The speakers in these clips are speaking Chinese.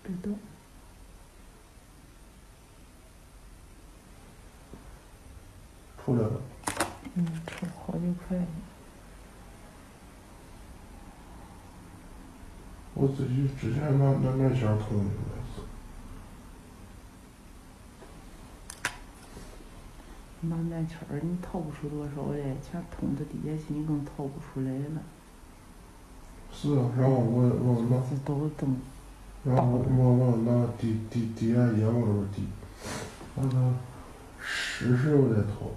知道。 出来了。 出好几块呢。 我自己之前拿钱捅的那次。 拿那钱儿你掏不出多少来，钱捅到底下去你更掏不出来了。 是啊，然后我拿， 这都这么然后我拿滴眼液往那儿滴，完了湿时我再掏。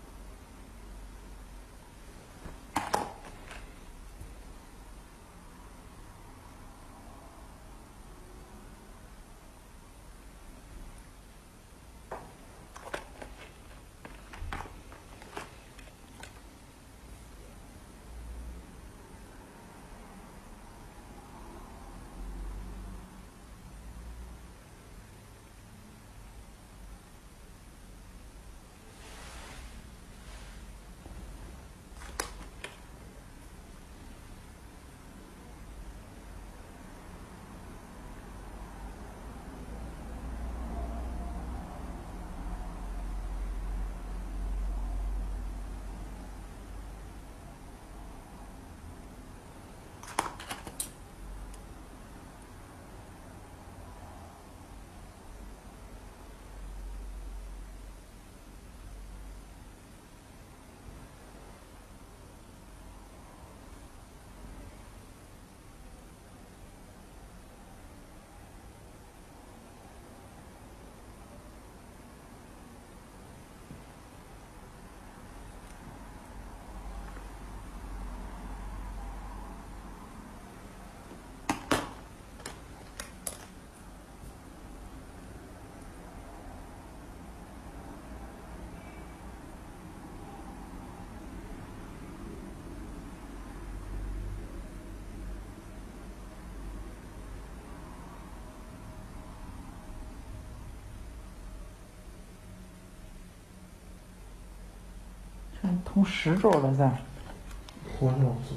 捅10周了噻。 好像是，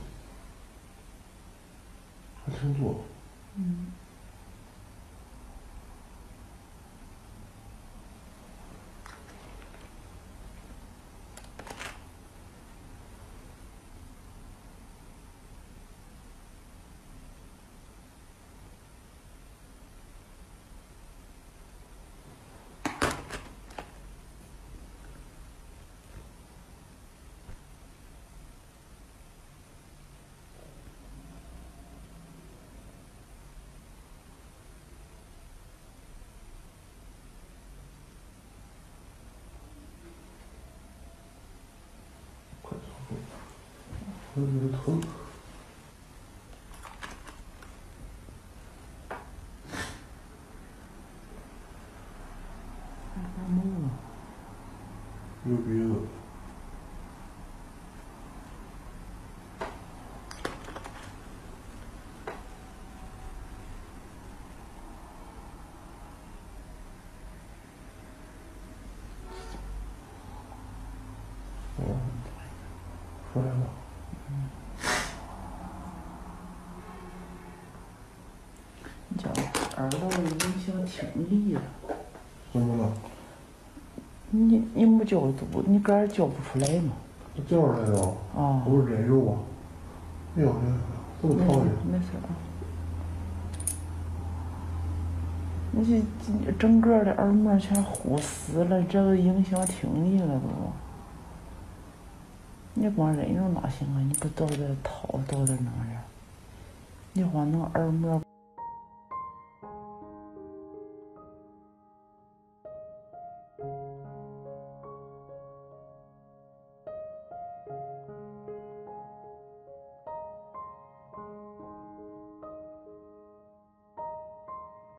还挺多。快差不多，我有点疼。 发毛了。 有鼻子。出来了。 你这耳朵影响听力了。 怎么了？ 你没叫足，你个儿叫不出来嘛？ 我叫出来了。 啊。 我是忍肉啊。哎呦，这么疼的。 没事啊。你这整个的耳膜全呼死了，这个影响听力了都。你光忍肉哪行啊？你不到这掏到这弄着，你光弄耳膜。